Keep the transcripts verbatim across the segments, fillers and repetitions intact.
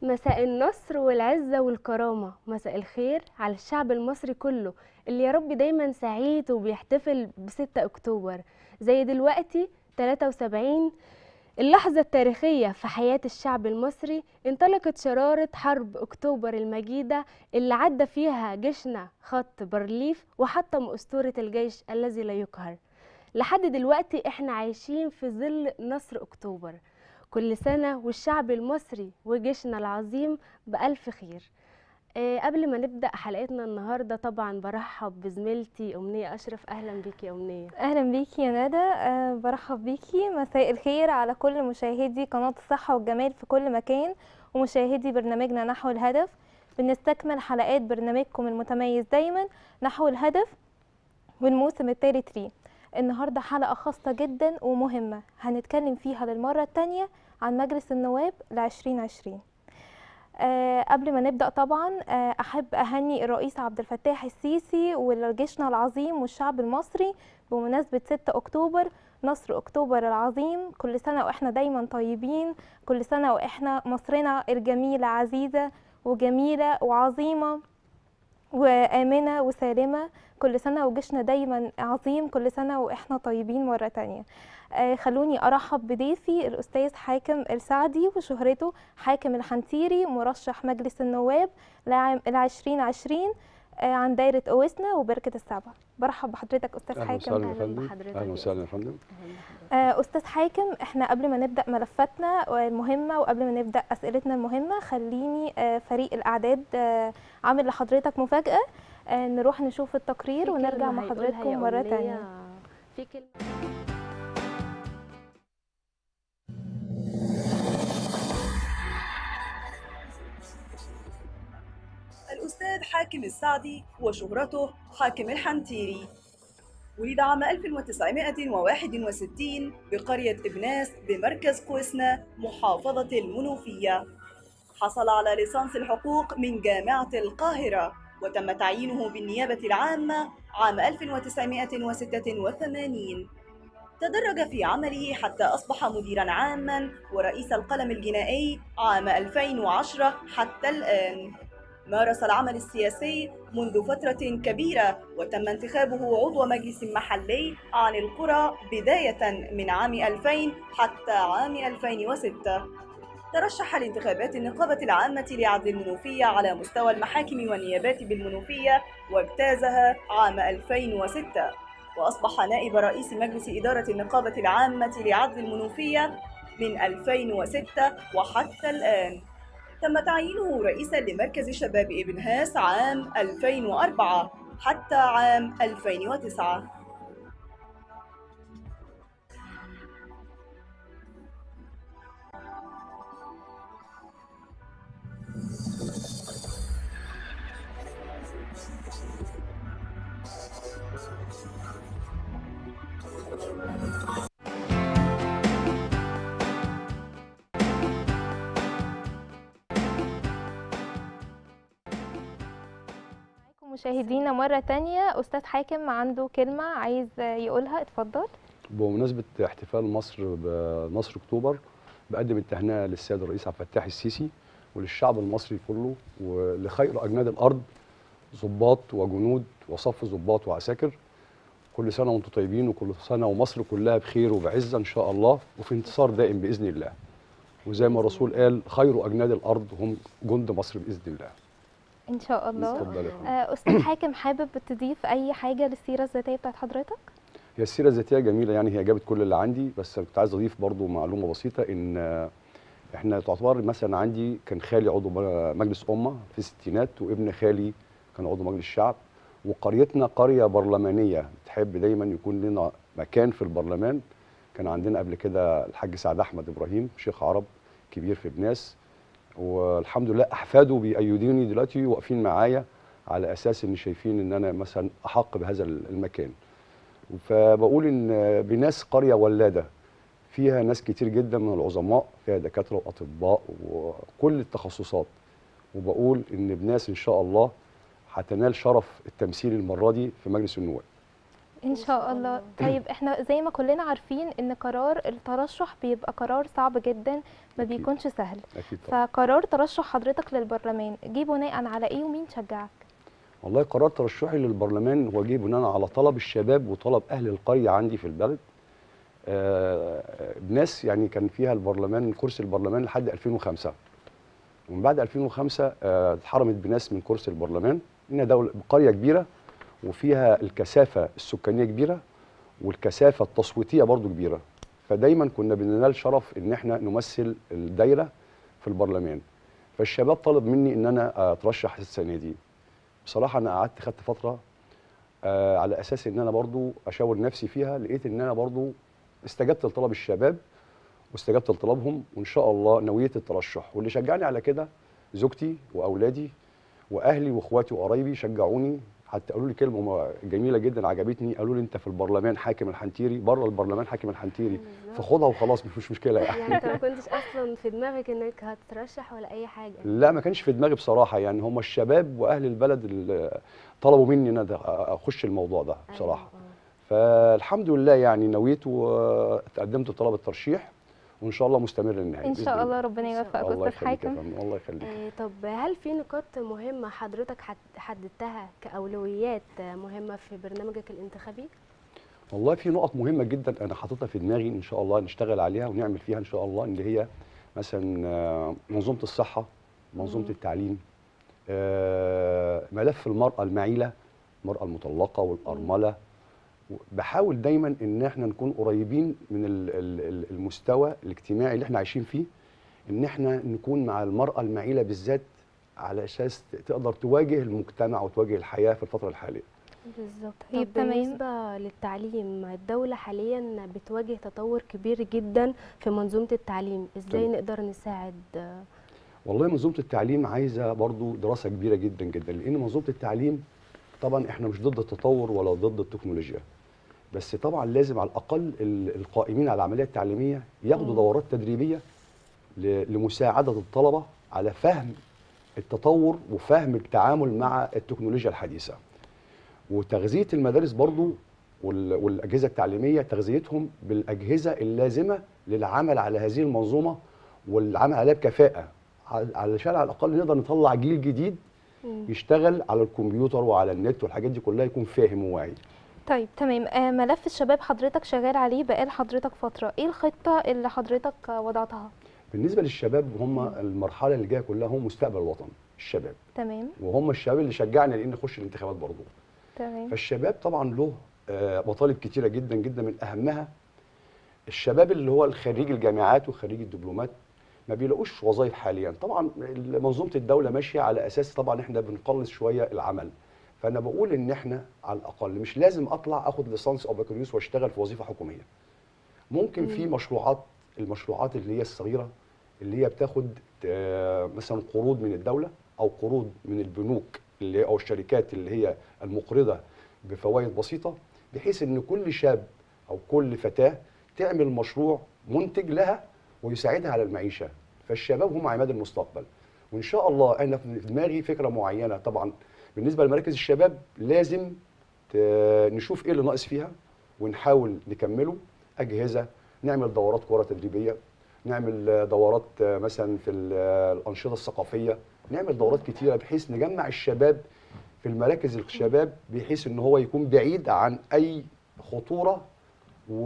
مساء النصر والعزة والكرامة، مساء الخير على الشعب المصري كله اللي يا رب دايما سعيد وبيحتفل بستة أكتوبر زي دلوقتي تلاتة وسبعين. اللحظة التاريخية في حياة الشعب المصري انطلقت شرارة حرب أكتوبر المجيدة اللي عدى فيها جيشنا خط بارليف وحطم أسطورة الجيش الذي لا يقهر. لحد دلوقتي احنا عايشين في ظل نصر أكتوبر. كل سنة والشعب المصري وجيشنا العظيم بألف خير. أه قبل ما نبدأ حلقتنا النهاردة طبعا برحب بزميلتي أمنية أشرف. أهلا بيكي يا أمنية. اهلا بيكي يا ندى. أه برحب بيكي. مساء الخير على كل مشاهدي قناة الصحة والجمال في كل مكان ومشاهدي برنامجنا نحو الهدف. بنستكمل حلقات برنامجكم المتميز دايما نحو الهدف والموسم الثالث ليه. النهاردة حلقة خاصة جدا ومهمة هنتكلم فيها للمرة الثانية عن مجلس النواب لعشرين عشرين. أه قبل ما نبدأ طبعا أه أحب أهني الرئيس عبد الفتاح السيسي وجيشنا العظيم والشعب المصري بمناسبة ستة أكتوبر، نصر أكتوبر العظيم. كل سنة وإحنا دايما طيبين، كل سنة وإحنا مصرنا الجميلة عزيزة وجميلة وعظيمة وآمنة وسالمة. كل سنة وجيشنا دايما عظيم، كل سنة وإحنا طيبين مرة تانية. آه خلوني أرحب بضيفي الأستاذ حاكم السعدي وشهرته حاكم الحنتيري، مرشح مجلس النواب لعام العشرين عشرين آه عن دايرة أوسنا وبركة السبع. برحب بحضرتك أستاذ أهلا حاكم. وسهلا يا فندم. أهلا وسهلا يا فندم. آه أستاذ حاكم، إحنا قبل ما نبدأ ملفاتنا المهمة وقبل ما نبدأ أسئلتنا المهمة خليني آه فريق الأعداد آه عامل لحضرتك مفاجأة. آه نروح نشوف التقرير ونرجع مع حضرتكم مرة تانية. في كلمة الأستاذ حاكم السعدي وشهرته حاكم الحنتيري، ولد عام ألف وتسعمائة وواحد وستين بقرية إبناس بمركز قوسنا محافظة المنوفية. حصل على ليسانس الحقوق من جامعة القاهرة وتم تعيينه بالنيابة العامة عام ألف وتسعمائة وستة وثمانين. تدرج في عمله حتى أصبح مديراً عاماً ورئيس القلم الجنائي عام ألفين وعشرة حتى الآن. مارس العمل السياسي منذ فترة كبيرة وتم انتخابه عضو مجلس محلي عن القرى بداية من عام ألفين حتى عام ألفين وستة. ترشح لانتخابات النقابة العامة لعدل المنوفية على مستوى المحاكم والنيابات بالمنوفية واجتازها عام ألفين وستة، وأصبح نائب رئيس مجلس إدارة النقابة العامة لعدل المنوفية من ألفين وستة وحتى الآن. تم تعيينه رئيساً لمركز شباب ابن هاس عام ألفين وأربعة حتى عام ألفين وتسعة. مشاهدينا مرة تانية أستاذ حاكم عنده كلمة عايز يقولها، اتفضل. بمناسبة احتفال مصر بنصر أكتوبر بقدم التهنئة للسيد الرئيس عبد الفتاح السيسي وللشعب المصري كله ولخير أجناد الأرض، ضباط وجنود وصف ضباط وعساكر. كل سنة وانتم طيبين وكل سنة ومصر كلها بخير وبعزة إن شاء الله وفي انتصار دائم بإذن الله. وزي ما الرسول قال خير أجناد الأرض هم جند مصر بإذن الله. ان شاء الله. اتفضل يا فندم. آه، استاذ حاكم، حابب تضيف اي حاجه للسيره الذاتيه بتاعت حضرتك؟ هي السيره الذاتيه جميله، يعني هي جابت كل اللي عندي، بس كنت عايز اضيف برضو معلومه بسيطه ان احنا تعتبر مثلا عندي كان خالي عضو مجلس امه في الستينات وابن خالي كان عضو مجلس الشعب، وقريتنا قريه برلمانيه بتحب دايما يكون لنا مكان في البرلمان. كان عندنا قبل كده الحاج سعد احمد ابراهيم شيخ عرب كبير في بناس، والحمد لله احفاده بيأيدوني دلوقتي واقفين معايا على اساس ان شايفين ان انا مثلا احق بهذا المكان. فبقول ان بناس قريه ولاده فيها ناس كتير جدا من العظماء، فيها دكاتره واطباء وكل التخصصات، وبقول ان بناس ان شاء الله هتنال شرف التمثيل المره دي في مجلس النواب. ان شاء الله. طيب احنا زي ما كلنا عارفين ان قرار الترشح بيبقى قرار صعب جدا، ما أكيد. بيكونش سهل. اكيد طبعا. فقرار ترشح حضرتك للبرلمان جه بناء على ايه ومين شجعك؟ والله قرار ترشحي للبرلمان هو جه بناء على طلب الشباب وطلب اهل القريه عندي في البلد. آه ناس يعني كان فيها البرلمان، كرسي البرلمان لحد ألفين وخمسة، ومن بعد ألفين وخمسة آه اتحرمت بناس من كرسي البرلمان. إنها دولة قريه كبيره وفيها الكثافه السكانيه كبيره والكثافه التصويتيه برضو كبيره، فدايما كنا بننال شرف ان احنا نمثل الدايره في البرلمان. فالشباب طلب مني ان انا اترشح السنه دي. بصراحه انا قعدت خدت فتره آه على اساس ان انا برضو اشاور نفسي فيها، لقيت ان انا برضو استجبت لطلب الشباب واستجبت لطلبهم، وان شاء الله نويه الترشح. واللي شجعني على كده زوجتي واولادي واهلي واخواتي وقرايبي شجعوني، حتى قالوا لي كلمه جميله جدا عجبتني، قالوا لي انت في البرلمان حاكم الحنتيري، بره البرلمان حاكم الحنتيري، فخدها وخلاص مش مشكله يعني. يعني انت ما كنتش اصلا في دماغك انك هتترشح ولا اي حاجه؟ لا ما كانش في دماغي بصراحه، يعني هم الشباب واهل البلد اللي طلبوا مني ان انا اخش الموضوع ده بصراحه. أيوة. فالحمد لله يعني نويت وتقدمت طلب الترشيح، وان شاء الله مستمر للنهايه ان شاء الله. ربنا إن شاء يوفقك الله استاذ يخليك يا حاتم. فندم، الله يخليك. آه، طب هل في نقاط مهمة حضرتك حد- حددتها كأولويات آه، مهمة في برنامجك الانتخابي؟ والله في نقط مهمه جدا انا حاططها في دماغي ان شاء الله نشتغل عليها ونعمل فيها ان شاء الله، اللي هي مثلا آه، منظومه الصحه، منظومه مم. التعليم، آه، ملف المراه المعيله، المراه المطلقه والارمله. بحاول دايما ان احنا نكون قريبين من ال- ال- المستوى الاجتماعي اللي احنا عايشين فيه، ان احنا نكون مع المراه المعيله بالذات على اساس تقدر تواجه المجتمع وتواجه الحياه في الفتره الحاليه. بالظبط. طيب طب تمام. بالنسبة للتعليم، الدولة حاليا بتواجه تطور كبير جدا في منظومة التعليم، ازاي تمام. نقدر نساعد؟ آه، والله منظومه التعليم عايزه برضو دراسه كبيره جدا جدا، لان منظومه التعليم طبعا احنا مش ضد التطور ولا ضد التكنولوجيا، بس طبعا لازم على الاقل ال- القائمين على العمليه التعليميه ياخدوا مم. دورات تدريبيه ل- لمساعده الطلبه على فهم التطور وفهم التعامل مع التكنولوجيا الحديثه. وتغذيه المدارس برضو وال- والاجهزه التعليميه تغذيتهم بالاجهزه اللازمه للعمل على هذه المنظومه والعمل عليها بكفاءه، على- علشان على الاقل نقدر نطلع جيل جديد مم. يشتغل على الكمبيوتر وعلى النت والحاجات دي كلها، يكون فاهم وواعي. طيب تمام. آه، ملف الشباب حضرتك شغال عليه بقال حضرتك فترة، ايه الخطة اللي حضرتك آه، وضعتها؟ بالنسبه للشباب هم المرحله اللي جايه كلها هم مستقبل الوطن، الشباب، تمام وهم الشباب اللي شجعني لان اخش الانتخابات برضه. تمام. فالشباب طبعا له آه، مطالب كتيره جدا جدا، من اهمها الشباب اللي هو الخريج الجامعات وخريج الدبلومات ما بيلاقوش وظائف حاليا. طبعا منظومه الدوله ماشيه على اساس طبعا احنا بنقلص شويه العمل، فانا بقول ان احنا على الاقل مش لازم اطلع اخد ليسانس او بكالوريوس واشتغل في وظيفه حكوميه. ممكن في مشروعات، المشروعات اللي هي الصغيره اللي هي بتاخد آه، مثلا قروض من الدوله او قروض من البنوك اللي هي او الشركات اللي هي المقرضه بفوائد بسيطه، بحيث ان كل شاب او كل فتاه تعمل مشروع منتج لها ويساعدها على المعيشه. فالشباب هم عماد المستقبل، وان شاء الله انا في دماغي فكره معينه. طبعا بالنسبه لمراكز الشباب لازم ت- نشوف ايه اللي ناقص فيها ونحاول نكمله، اجهزه، نعمل دورات كره تدريبيه، نعمل دورات مثلا في الانشطه الثقافيه، نعمل دورات كتيره بحيث نجمع الشباب في المراكز الشباب، بحيث ان هو يكون بعيد عن اي خطوره و...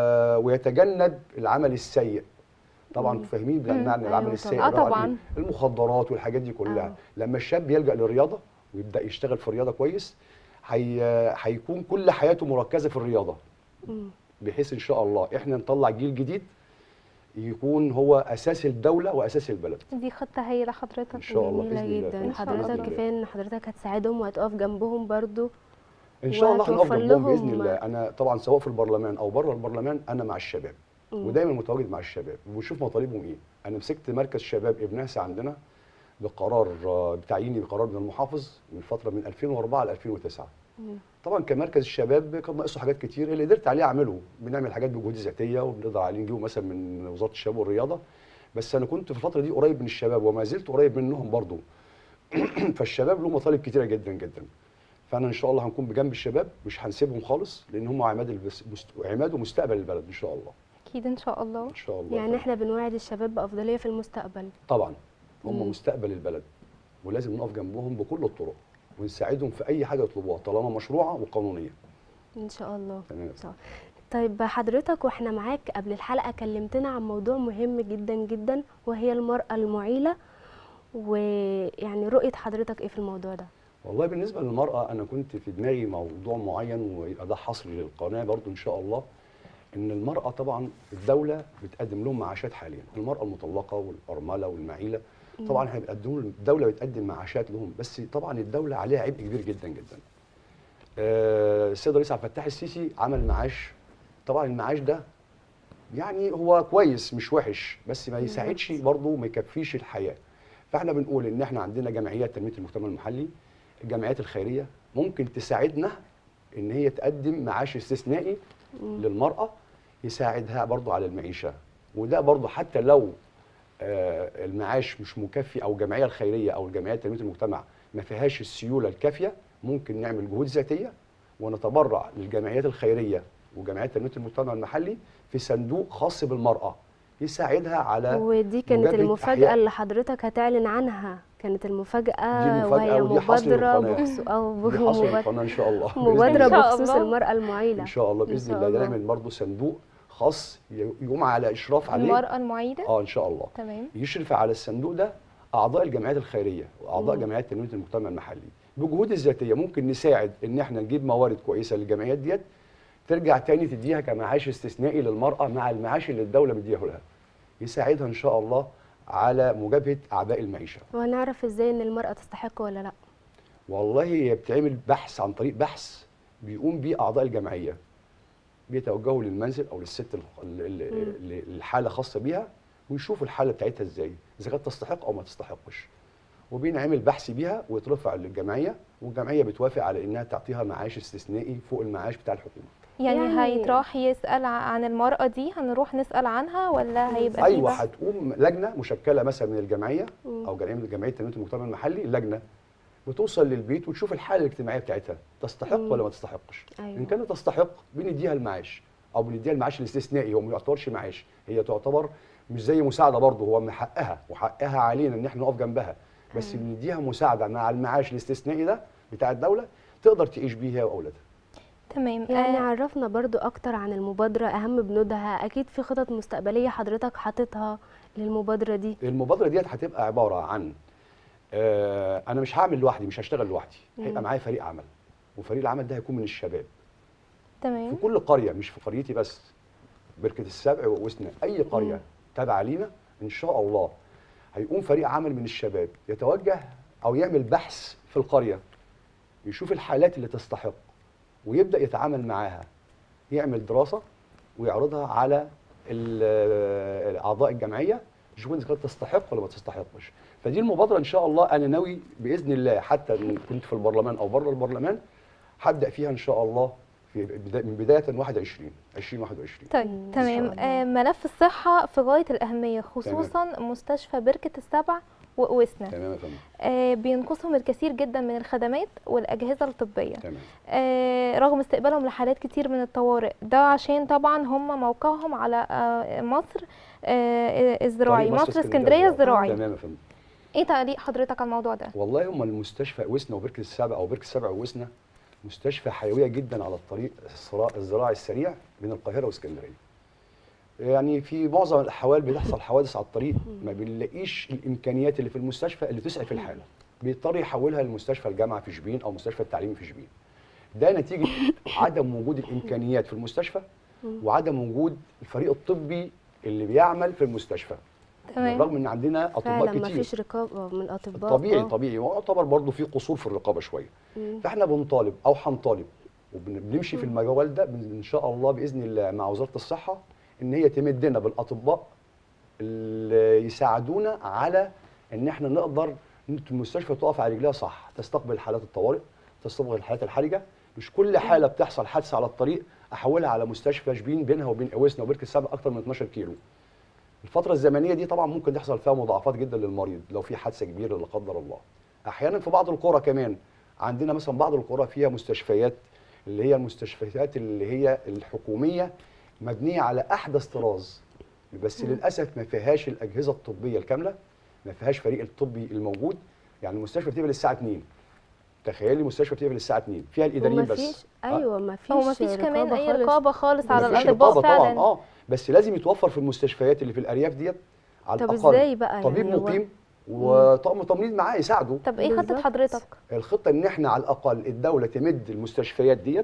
ويتجنب العمل السيء. طبعا مم. فاهمين مم. بمعنى العمل أيوة السيء طبعاً. اللي هو آه طبعاً. أكيد المخدرات والحاجات دي كلها. آه. لما الشاب يلجأ للرياضه ويبدا يشتغل في الرياضه كويس، هي... هيكون كل حياته مركزه في الرياضه، مم. بحيث ان شاء الله احنا نطلع جيل جديد يكون هو اساس الدوله واساس البلد. دي خطة هايلة حضرتك. إن شاء الله جميلة بإذن الله. جدا. إن شاء حضرتك الله. كفاية ان حضرتك هتساعدهم وهتقف جنبهم برضو. ان شاء الله هنقف وهتوفر جنبهم باذن لهم- الله. انا طبعا سواء في البرلمان او بره البرلمان انا مع الشباب، مم. ودايما متواجد مع الشباب وبشوف مطالبهم ايه. انا مسكت مركز شباب ابن ناسا عندنا بقرار آه، بتعييني بقرار من المحافظ من فتره من ألفين وأربعة ل ألفين وتسعة. مم. طبعا كمركز الشباب كان ناقصه حاجات كتير، اللي قدرت عليه اعمله. بنعمل حاجات بجهود ذاتيه وبنقدر عليه نجيبه مثلا من وزاره الشباب والرياضه، بس انا كنت في الفتره دي قريب من الشباب وما زلت قريب منهم برضو. فالشباب له مطالب كتيره جدا جدا. فانا ان شاء الله هنكون بجنب الشباب، مش هنسيبهم خالص، لان هم عماد البس... مست... عماد ومستقبل البلد ان شاء الله. اكيد ان شاء الله. ان شاء الله. يعني احنا بنوعد الشباب بافضليه في المستقبل. طبعا هم مم. مستقبل البلد، ولازم نقف جنبهم بكل الطرق ونساعدهم في اي حاجه يطلبوها طالما مشروعه وقانونيه. ان شاء الله. تمام. إن شاء الله. طيب حضرتك واحنا معاك قبل الحلقه كلمتنا عن موضوع مهم جدا جدا، وهي المراه المعيله، ويعني رؤيه حضرتك ايه في الموضوع ده؟ والله بالنسبه للمراه انا كنت في دماغي موضوع معين، ويبقى ده حصري للقناه برضو ان شاء الله. ان المراه طبعا الدوله بتقدم لهم معاشات حاليا، المراه المطلقه والارمله والمعيله طبعا احنا بنقدم لهم، الدوله بتقدم معاشات لهم، بس طبعا الدوله عليها عبء كبير جدا جدا. آه، السيد الرئيس عبد الفتاح السيسي عمل معاش، طبعا المعاش ده يعني هو كويس مش وحش، بس ما يساعدش برضه، ما يكفيش الحياه. فاحنا بنقول ان احنا عندنا جمعيات تنميه المجتمع المحلي، الجمعيات الخيريه ممكن تساعدنا ان هي تقدم معاش استثنائي للمراه يساعدها برضه على المعيشه. وده برضه حتى لو آه المعاش مش مكفي، او الجمعيه الخيريه او الجمعيات تنميه المجتمع ما فيهاش السيوله الكافيه، ممكن نعمل جهود ذاتيه ونتبرع للجمعيات الخيريه وجمعيات تنميه المجتمع المحلي في صندوق خاص بالمراه يساعدها على ودي كانت مجابهة المفاجاه أحياء. اللي حضرتك هتعلن عنها، كانت المفاجاه، دي مفاجأة وهي ودي حصر مبادره للقناة. بخصوص او دي حصل مبادرة- القناه ان شاء الله بإذن مبادره إن شاء بخصوص الله. المراه المعيله ان شاء الله إن باذن شاء الله الله. نعمل برضه صندوق خاص يقوم على اشراف عليه المراه المعيله. اه ان شاء الله. تمام. يشرف على الصندوق ده اعضاء الجمعيات الخيريه واعضاء مم. جمعيات تنميه المجتمع المحلي. بجهود الذاتيه ممكن نساعد ان احنا نجيب موارد كويسه للجمعيات ديت ترجع تاني تديها كمعاش استثنائي للمراه مع المعاش اللي الدوله مديها لها، يساعدها ان شاء الله على مجابهه اعباء المعيشه. وهنعرف ازاي ان المراه تستحق ولا لا؟ والله هي بتعمل بحث، عن طريق بحث بيقوم بيه اعضاء الجمعيه، بيتوجهوا للمنزل او للست ال- ال- ال- الحاله خاصه بيها، ويشوفوا الحاله بتاعتها ازاي، اذا كانت تستحق او ما تستحقش، وبينعمل بحث بيها ويترفع للجمعيه، والجمعيه بتوافق على انها تعطيها معاش استثنائي فوق المعاش بتاع الحكومه. يعني, يعني- هيتراح يسال عن المراه دي، هنروح نسال عنها ولا هيبقى في ايوه بحث؟ هتقوم لجنه مشكله مثلا من الجمعيه مم. او جمعيه جمعيه تنميه المجتمع المحلي، لجنه بتوصل للبيت وتشوف الحاله الاجتماعيه بتاعتها تستحق مم. ولا ما تستحقش. أيوة. ان كانت تستحق بنديها المعاش، او بنديها المعاش الاستثنائي، هو ما يعتبرش معاش، هي تعتبر مش زي مساعده برضه، هو من حقها وحقها علينا ان احنا نقف جنبها، بس أيوة. بنديها مساعده مع المعاش الاستثنائي ده بتاع الدوله تقدر تعيش بيه هي واولادها. تمام. يعني آه عرفنا برضو اكتر عن المبادرة، اهم بنودها، اكيد في خطط مستقبلية حضرتك حاططها للمبادرة دي. المبادره ديت هتبقى عباره عن آه انا مش هعمل لوحدي، مش هشتغل لوحدي، مم. هيبقى معايا فريق عمل، وفريق العمل ده هيكون من الشباب في تمام. كل قريه، مش في قريتي بس، بركه السبع ووسنا، اي قريه مم. تابعه لينا ان شاء الله هيقوم فريق عمل من الشباب يتوجه او يعمل بحث في القريه، يشوف الحالات اللي تستحق ويبدا يتعامل معاها، يعمل دراسه ويعرضها على ال- اعضاء الجمعيه يشوفوا اذا كانت تستحق ولا ما تستحقش. فدي المبادره ان شاء الله انا ناوي باذن الله، حتى إن كنت في البرلمان او بره البرلمان هبدا فيها ان شاء الله في بدا- من بدايه واحد وعشرين ألفين وواحد وعشرين. طيب إن تمام. شاء الله. آه ملف الصحه في غايه الاهميه، خصوصا مستشفى بركه السبع ووسنا. تمام يا فندم. آه بينقصهم الكثير جدا من الخدمات والاجهزه الطبيه، تمام. آه رغم استقبالهم لحالات كتير من الطوارئ، ده عشان طبعا هم موقعهم على آه مصر آه الزراعي، طريق مصر اسكندريه الزراعي. تمام يا فندم. ايه تعليق حضرتك على الموضوع ده؟ والله هم المستشفى وسنا وبركه السبع او بركه السبع ووسنا مستشفى حيويه جدا على الطريق الصرا- الزراعي السريع بين القاهره واسكندريه. يعني في معظم الاحوال بتحصل حوادث على الطريق، ما بنلاقيش الامكانيات اللي في المستشفى اللي تسعف الحاله، بيضطر يحولها لمستشفى الجامعه في شبين او مستشفى التعليمي في شبين. ده نتيجه عدم وجود الامكانيات في المستشفى وعدم وجود الفريق الطبي اللي بيعمل في المستشفى. تمام. بالرغم ان عندنا اطباء فعلا كتير. ما فيش رقابة من الاطباء. طبيعي آه. طبيعي ويعتبر برضه في قصور في الرقابه شويه. مم. فاحنا بنطالب او هنطالب وبنمشي في المجال ده ان شاء الله باذن الله مع وزاره الصحه ان هي تمدنا بالاطباء اللي يساعدونا على ان احنا نقدر إن المستشفى تقف على رجليها صح، تستقبل حالات الطوارئ، تستقبل الحالات الحرجه، مش كل حاله بتحصل حادثه على الطريق احولها على مستشفى شبين بينها وبين اوسنا وبركه السبع اكتر من اتناشر كيلو. الفتره الزمنيه دي طبعا ممكن يحصل فيها مضاعفات جدا للمريض لو في حادثه كبيره لا قدر الله. احيانا في بعض القرى كمان عندنا مثلا بعض القرى فيها مستشفيات اللي هي المستشفيات اللي هي الحكوميه مبنيه على احدث طراز، بس للاسف ما فيهاش الاجهزه الطبيه الكامله، ما فيهاش فريق الطبي الموجود. يعني المستشفى بتقفل الساعه اتنين، تخيلي مستشفى بتقفل الساعه اتنين فيها الاداريين بس. ايوه ما فيش هو ما فيش كمان اي خالص. رقابه خالص على مفيش الاطباء رقابة فعلا. طبعا اه بس لازم يتوفر في المستشفيات اللي في الارياف ديت على طب الاقل ازاي بقى طبيب يعني هو- مقيم وطاقم تمريض معاه يساعده. طب ايه خطه بالظبط. حضرتك؟ الخطه ان احنا على الاقل الدوله تمد المستشفيات ديت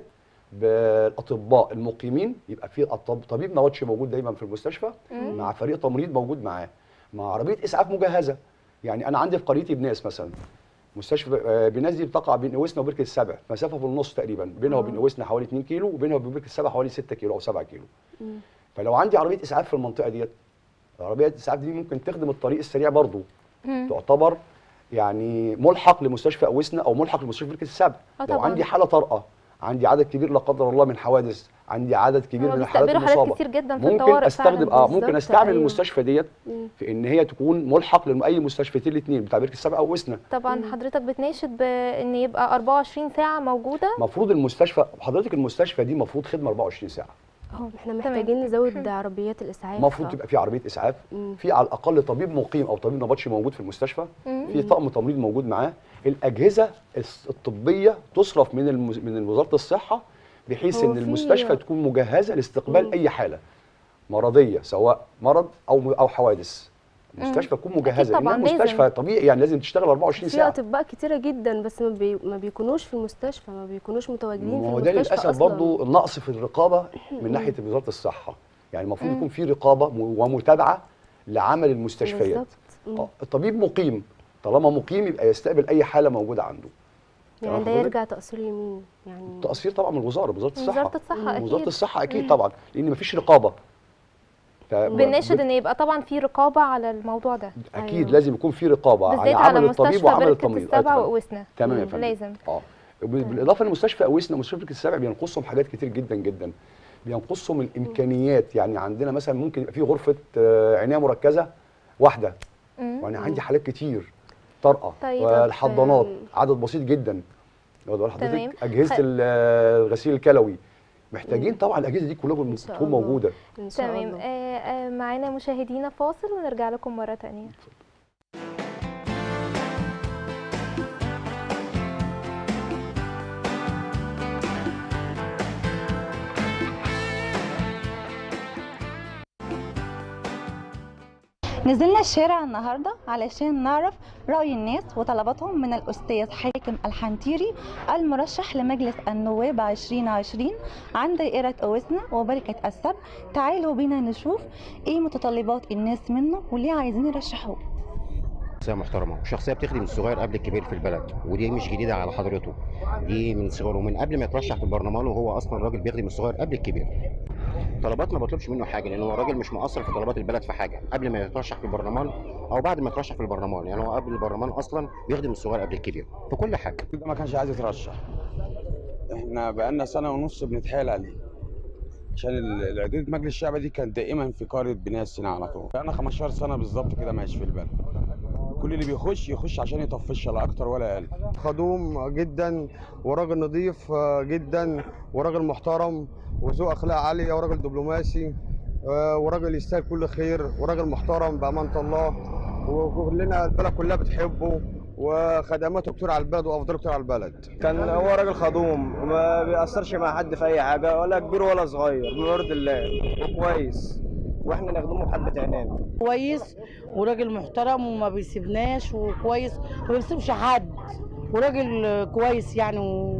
بالاطباء المقيمين، يبقى في الطب- طبيب نواتشي موجود دايما في المستشفى مع فريق تمريض موجود معاه، مع عربيه اسعاف مجهزه. يعني انا عندي في قريتي بناس مثلا مستشفى آه، بناس دي بتقع بين قوسنا وبركه السبع، مسافه في النص تقريبا بينها وبين قوسنا حوالي اتنين كيلو، وبينها وبين بركه السبع حوالي ستة كيلو او سبعة كيلو. فلو عندي عربيه اسعاف في المنطقه ديت، عربيه الاسعاف دي ممكن تخدم الطريق السريع برضه، تعتبر يعني ملحق لمستشفى قوسنا او ملحق لمستشفى بركه السبع. آه لو طبعاً. عندي حاله طارئه، عندي عدد كبير لا قدر الله من حوادث، عندي عدد كبير هما من الحالات بيستقبلوا حالات المصابه، كتير جدا في ممكن الطوارئ استخدم فعلاً. اه ممكن بالظبط، استعمل أيوة. المستشفى ديت في ان هي تكون ملحق لاي مستشفيتين الاثنين بتاع بركه السبع او قوسنا. طبعا حضرتك بتناشد بان يبقى اربعة وعشرين ساعه موجوده. المفروض المستشفى حضرتك المستشفى دي المفروض خدمه اربعة وعشرين ساعه. احنا محتاجين نزود عربيات الاسعاف. المفروض تبقى في عربيه اسعاف، في على الاقل طبيب مقيم او طبيب نبطشي موجود في المستشفى، في طقم تمريض موجود معاه، الاجهزه الطبيه تصرف من المز... من وزاره الصحه بحيث هو ان في- المستشفى تكون مجهزه لاستقبال مم. اي حاله مرضيه سواء مرض او او حوادث. المستشفى تكون مجهزه طبعاً لان المستشفى لازم. طبيعي يعني لازم تشتغل اربعة وعشرين في ساعه. اطباء كتيره جدا بس ما, بي... ما بيكونوش في المستشفى، ما بيكونوش متواجدين في ما هو ده المستشفى للاسف اصلا. برضه النقص في الرقابه من ناحيه وزاره الصحه. يعني المفروض يكون في رقابه م- ومتابعه لعمل المستشفيات. بالظبط. آه، الطبيب مقيم، طالما مقيم يبقى يستقبل اي حاله موجوده عنده. يعني ده حضرتك؟ يرجع تقصير لمين؟ يعني تقصير طبعا من الوزاره، وزاره الصحه. وزارة الصحة أكيد. وزاره الصحه اكيد طبعا لان مفيش رقابه. ف- بنناشد ب- ان يبقى طبعا في رقابه على الموضوع ده، اكيد أيوة. لازم يكون في رقابه على بالذات على عمل الطبيب مستشفى وعمل بركه التمريض. السبع أيوة، تمام. وقوسنا. تمام يا مم. فندم. لازم. اه بالاضافه لمستشفى قوسنا ومستشفى بركه السبع بينقصهم حاجات كتير جدا جدا. بينقصهم الامكانيات، يعني عندنا مثلا ممكن يبقى في غرفه آه، عنايه مركزه واحده، مم. وانا عندي حالات كتير طارئه، طيب. والحضانات طب، عدد بسيط جدا. واخد تمام. حضرتك اجهزه خ- ال- الغسيل الكلوي محتاجين طبعا الاجهزه دي كلها إن شاء تكون الله. موجوده. ان شاء تمام. الله. آه آه معانا مشاهدينا فاصل ونرجع لكم مره تانية. نزلنا الشارع النهارده علشان نعرف رأي الناس وطلباتهم من الأستاذ حاكم الحنتيري المرشح لمجلس النواب عشرين عشرين عن دائرة قوسنا وبركة السبع. تعالوا بينا نشوف ايه متطلبات الناس منه وليه عايزين يرشحوه. شخصية محترمة وشخصية بتخدم الصغير قبل الكبير في البلد، ودي مش جديدة على حضرته، دي من صغره ومن قبل ما يترشح في البرلمان وهو أصلا راجل بيخدم الصغير قبل الكبير. طلبات ما بطلبش منه حاجة لأن هو راجل مش مقصر في طلبات البلد في حاجة قبل ما يترشح في البرلمان أو بعد ما يترشح في البرلمان، يعني هو قبل البرلمان أصلا بيخدم الصغير قبل الكبير في كل حاجة. ده ما كانش عايز يترشح، احنا بقالنا سنة ونص بنتحايل عليه عشان ال- العضوية مجلس الشعب دي كانت دائما في قارة بناء السيناء على طول. بقالنا خمستاشر سنة بالظبط كده ماشي في البلد، كل اللي بيخش يخش عشان يطفش لا اكتر ولا اقل. خدوم جدا وراجل نظيف جدا وراجل محترم وذو اخلاق عاليه وراجل دبلوماسي وراجل يستاهل كل خير وراجل محترم بامانه الله، وكلنا البلد كلها بتحبه وخدماته كتير على البلد وافضله كتير على البلد. كان هو راجل خدوم وما بيأثرش مع حد في اي حاجه ولا كبير ولا صغير بيرضي الله وكويس، واحنا نخدمه بحبه عنان. كويس وراجل محترم وما بيسيبناش وكويس وما بيسيبش حد وراجل كويس يعني و...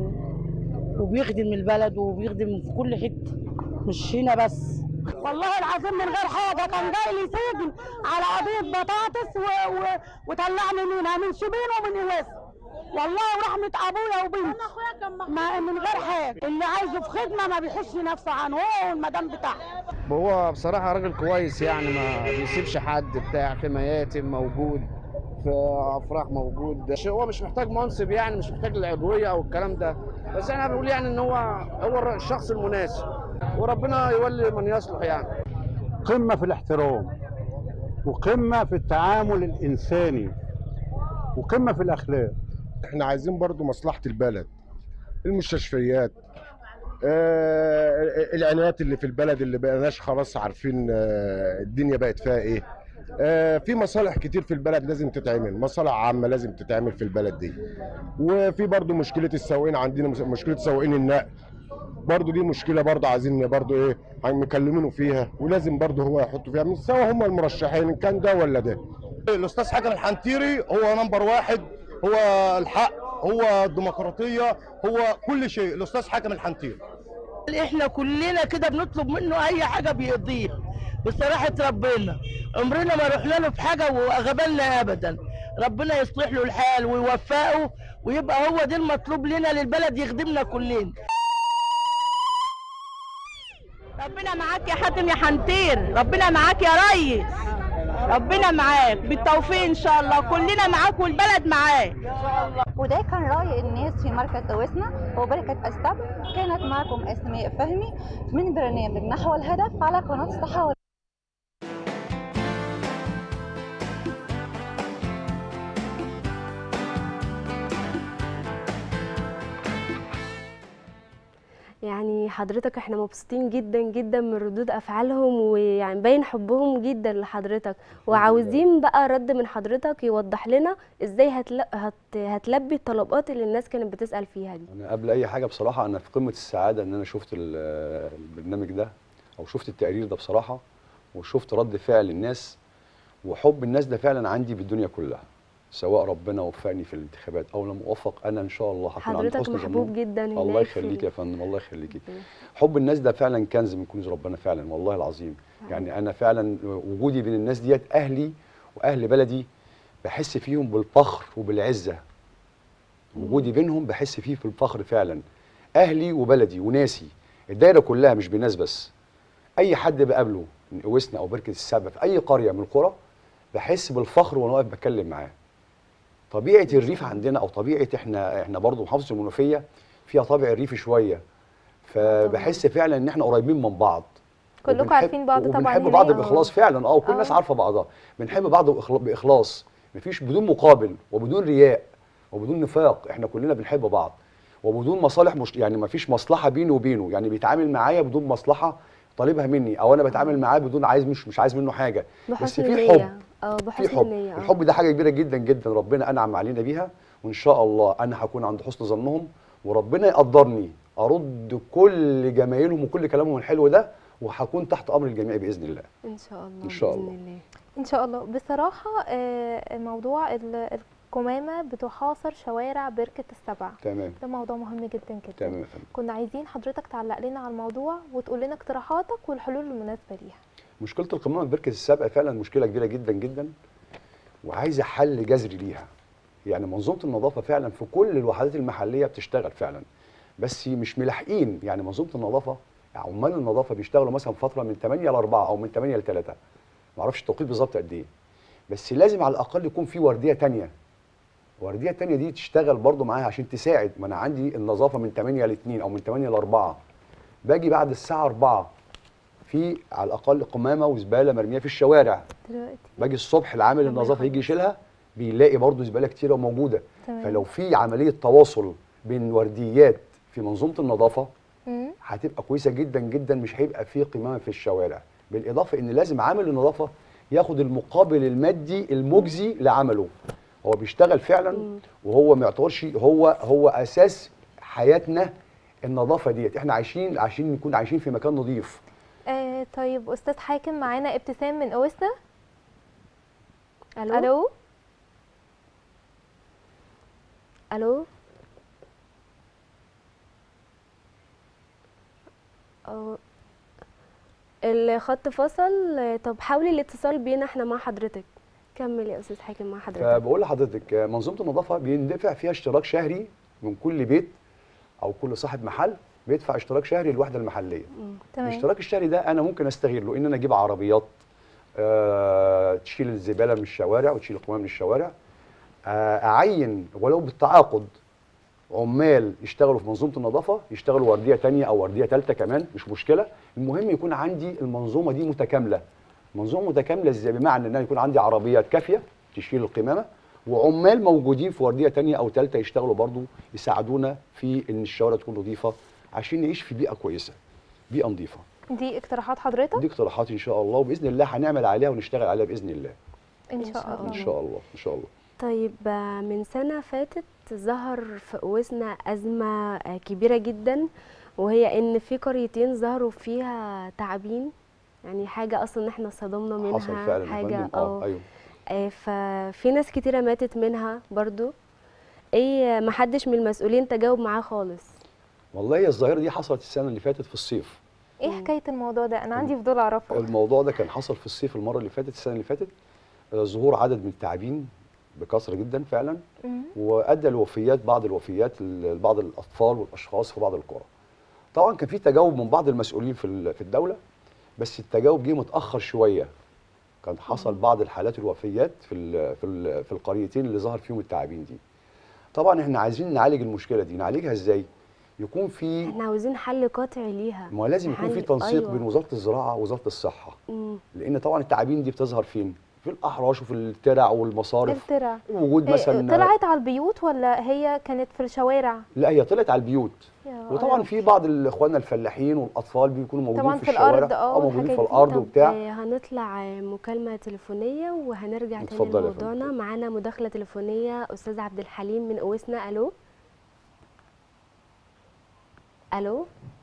وبيخدم البلد وبيخدم في كل حته مش هنا بس. والله العظيم من غير حاجه كان جاي لي سجن على قضيه بطاطس و... و... وطلعني منها من شبين ومن يوسف والله ورحمه ابويا وبنتي ما من غير حاجه. اللي عايزه في خدمه ما بيحش نفسه عنه هو والمدام بتاعه. هو بصراحة راجل كويس يعني ما بيسيبش حد بتاع في مياتم موجود في أفراح موجود. هو مش محتاج منصب يعني مش محتاج العضوية أو الكلام ده، بس احنا بنقول يعني إن هو هو الشخص المناسب وربنا يولي من يصلح يعني. قمة في الاحترام وقمة في التعامل الإنساني وقمة في الأخلاق. احنا عايزين برضو مصلحه البلد، المستشفيات، آه العنايات اللي في البلد اللي بقناش خلاص عارفين آه الدنيا بقت فيها ايه. آه في مصالح كتير في البلد لازم تتعمل، مصالح عامه لازم تتعمل في البلد دي. وفي برضو مشكله السواقين، عندنا مشكله سواقين النقل برضو، دي مشكله برضو عايزين برضو ايه مكلمينه فيها، ولازم برضو هو يحطوا فيها، مش سوا هم المرشحين ان كان ده ولا ده. الاستاذ حاكم الحنتيري هو نمبر واحد، هو الحق، هو الديمقراطيه، هو كل شيء. الاستاذ حاكم الحنتيري احنا كلنا كده بنطلب منه اي حاجه بيقضيها بصراحه ربنا، عمرنا ما رحنا له في حاجه وغبلنا ابدا. ربنا يصلح له الحال ويوفقه ويبقى هو ده المطلوب لنا للبلد، يخدمنا كلنا. ربنا معاك يا حاتم يا حنتير، ربنا معاك يا ريس، ربنا معاك بالتوفيق ان شاء الله، كلنا معاك والبلد معاك. وده كان رأي الناس في مركز أوسنا وبركة السبع. كانت معكم أسماء فهمي من برنامج نحو الهدف على قناة الصحة. يعني حضرتك احنا مبسوطين جدا جدا من ردود افعالهم، ويعني باين حبهم جدا لحضرتك، وعاوزين بقى رد من حضرتك يوضح لنا ازاي هتل... هت... هتلبي الطلبات اللي الناس كانت بتسأل فيها دي. انا قبل اي حاجه بصراحه انا في قمه السعاده ان انا شفت البرنامج ده او شفت التقرير ده بصراحه، وشفت رد فعل الناس وحب الناس ده فعلا عندي بالدنيا كلها، سواء ربنا وفقني في الانتخابات او لم اوفق انا ان شاء الله هكون عند حسن حضرتك محبوب جدا هناك. الله يخليك يا فندم، الله يخليكي. حب الناس ده فعلا كنز من كنوز ربنا فعلا والله العظيم. يعني انا فعلا وجودي بين الناس ديت اهلي واهل بلدي بحس فيهم بالفخر وبالعزه. وجودي بينهم بحس فيه في الفخر فعلا. اهلي وبلدي وناسي، الدايره كلها مش بالناس بس. اي حد بقابله من اوسنا او بركه السبع في اي قريه من القرى بحس بالفخر وانا واقف بتكلم معاه. طبيعه الريف عندنا او طبيعه احنا احنا برضه محافظه المنوفيه فيها طابع الريف شويه، فبحس فعلا ان احنا قريبين من بعض. كلكم عارفين بعض طبعا، وبنحب بعض باخلاص فعلا. اه كل الناس عارفه بعضها، بنحب بعض باخلاص، مفيش بدون مقابل وبدون رياء وبدون نفاق، احنا كلنا بنحب بعض وبدون مصالح، مش يعني مفيش مصلحه بيني وبينه، يعني بيتعامل معايا بدون مصلحه طالبها مني، او انا بتعامل معاه بدون عايز مش مش عايز منه حاجه، بس في حب. اه بحسن حب. النية. الحب ده حاجه كبيره جدا جدا ربنا انعم علينا بيها، وان شاء الله انا هكون عند حسن ظنهم وربنا يقدرني ارد كل جمايلهم وكل كلامهم الحلو ده، وهكون تحت امر الجميع باذن الله. ان شاء الله. ان شاء الله. بإذن الله. ان شاء الله. بصراحه موضوع القمامه بتحاصر شوارع بركه السبع، تمام، ده موضوع مهم جدا جدا. تمام. كنا عايزين حضرتك تعلق لنا على الموضوع وتقول لنا اقتراحاتك والحلول المناسبه ليها. مشكله القمامه في بركه السبع فعلا مشكله كبيره جدا جدا وعايزه حل جذري ليها. يعني منظومه النظافه فعلا في كل الوحدات المحليه بتشتغل فعلا، بس مش ملاحقين. يعني منظومه النظافه عمال النظافه بيشتغلوا مثلا فتره من ثمانية ل أربعة او من ثمانية ل ثلاثة، ما اعرفش التوقيت بالظبط قد ايه، بس لازم على الاقل يكون في ورديه ثانيه. ورديه ثانيه دي تشتغل برضو معاها عشان تساعد. ما انا عندي النظافه من ثمانية ل اثنين او من ثمانية ل أربعة، باجي بعد الساعه أربعة في على الاقل قمامه وزباله مرميه في الشوارع دلوقتي. باجي الصبح العامل النظافه يجي يشيلها بيلاقي برضو زباله كتيره موجوده. تمام. فلو في عمليه تواصل بين ورديات في منظومه النظافه هتبقى كويسه جدا جدا، مش هيبقى في قمامه في الشوارع. بالاضافه ان لازم عامل النظافه ياخد المقابل المادي المجزي لعمله. هو بيشتغل فعلا وهو ما يعتبرش هو هو اساس حياتنا النظافه ديت. احنا عايشين عشان نكون عايشين في مكان نظيف. آه طيب استاذ حاكم، معانا ابتسام من اوسنا. الو الو الو أو الخط فصل. طب حاولي الاتصال بينا احنا مع حضرتك. كمل يا استاذ حاكم مع حضرتك. فبقول لحضرتك منظومه النظافه بيندفع فيها اشتراك شهري من كل بيت او كل صاحب محل بيدفع اشتراك شهري للوحده المحليه. تمام. الاشتراك الشهري ده انا ممكن استغله ان انا اجيب عربيات آه تشيل الزباله من الشوارع وتشيل القمامه من الشوارع، آه اعين ولو بالتعاقد عمال يشتغلوا في منظومه النظافه، يشتغلوا ورديه ثانيه او ورديه ثالثه كمان مش مشكله، المهم يكون عندي المنظومه دي متكامله. منظومه متكامله ازاي؟ بمعنى ان انا يكون عندي عربيات كافيه تشيل القمامه، وعمال موجودين في ورديه ثانيه او ثالثه يشتغلوا برضو يساعدونا في ان الشوارع تكون نظيفه عشان نعيش في بيئه كويسه، بيئه نظيفه. دي اقتراحات حضرتك؟ دي اقتراحات ان شاء الله، وباذن الله هنعمل عليها ونشتغل عليها باذن الله. ان شاء الله. ان شاء الله ان شاء الله. طيب من سنة فاتت ظهر في قوسنا أزمة كبيرة جدا، وهي إن في قريتين ظهروا فيها تعابين، يعني حاجة أصلا إحنا صدمنا منها. حصل فعلا حاجة اه ايوه. آه ففي ناس كتيرة ماتت منها برضو. إيه محدش من المسؤولين تجاوب معاه خالص. والله هي الظاهرة دي حصلت السنة اللي فاتت في الصيف. إيه حكاية الموضوع ده؟ أنا عندي فضول أعرفه. الموضوع ده كان حصل في الصيف المرة اللي فاتت، السنة اللي فاتت، ظهور عدد من التعابين بكثره جدا فعلا، وادى لوفيات، بعض الوفيات لبعض الاطفال والاشخاص في بعض القرى. طبعا كان في تجاوب من بعض المسؤولين في في الدوله، بس التجاوب جه متاخر شويه. كان حصل بعض الحالات الوفيات في ال في ال في القريتين اللي ظهر فيهم التعابين دي. طبعا احنا عايزين نعالج المشكله دي، نعالجها ازاي؟ يكون في، احنا عاوزين حل قطعي ليها. ما لازم يكون في تنسيق أيوة. بين وزاره الزراعه ووزاره الصحه. مم. لان طبعا التعابين دي بتظهر فين؟ في الاحراش وفي الترع والمصارف. الترع وجود مثلا طلعت على البيوت ولا هي كانت في الشوارع؟ لا هي طلعت على البيوت. وطبعا في بعض اخواننا الفلاحين والاطفال بيكونوا موجودين في, في الشوارع اه موجودين في الارض وبتاع. هنطلع مكالمه تليفونيه وهنرجع تاني لموضوعنا. معانا مداخله تليفونيه، استاذ عبد الحليم من قوسنا. الو الو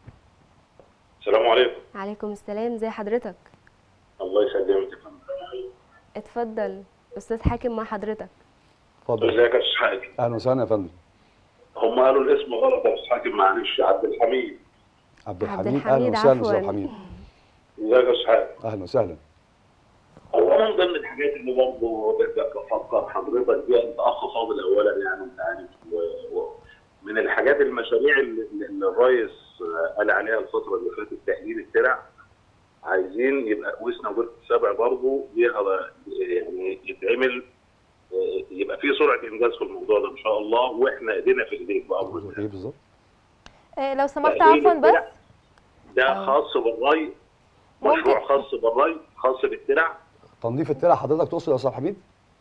السلام عليكم. عليكم السلام، ازي حضرتك؟ الله يسلمك يا فندم. اتفضل استاذ حاكم مع حضرتك. اتفضل. ازيك يا استاذ حاكم؟ اهلا وسهلا يا فندم. هم قالوا الاسم غلط يا استاذ حاكم، معلش. عبد الحميد. عبد الحميد، اهلا وسهلا استاذ حميد. ازيك يا استاذ حاكم؟ اهلا وسهلا. هو من ضمن الحاجات اللي برضه بفكر حضرتك بيها، انت اخ فاضل اولا يعني انت عارف، من الحاجات المشاريع اللي, اللي الرئيس قال عليها الفتره اللي فاتت تأهيل الترع. عايزين يبقى قوسنا وبركة السبع برضه ليها يعني يتعمل، يبقى في سرعه انجاز في الموضوع ده ان شاء الله، واحنا ايدينا في ايديك بامر الله. ايه بالظبط؟ إيه لو سمحت عفوا بس ده خاص بالري، مشروع خاص بالري، خاص بالترع. تنظيف الترع حضرتك تقصد يا استاذ حميد؟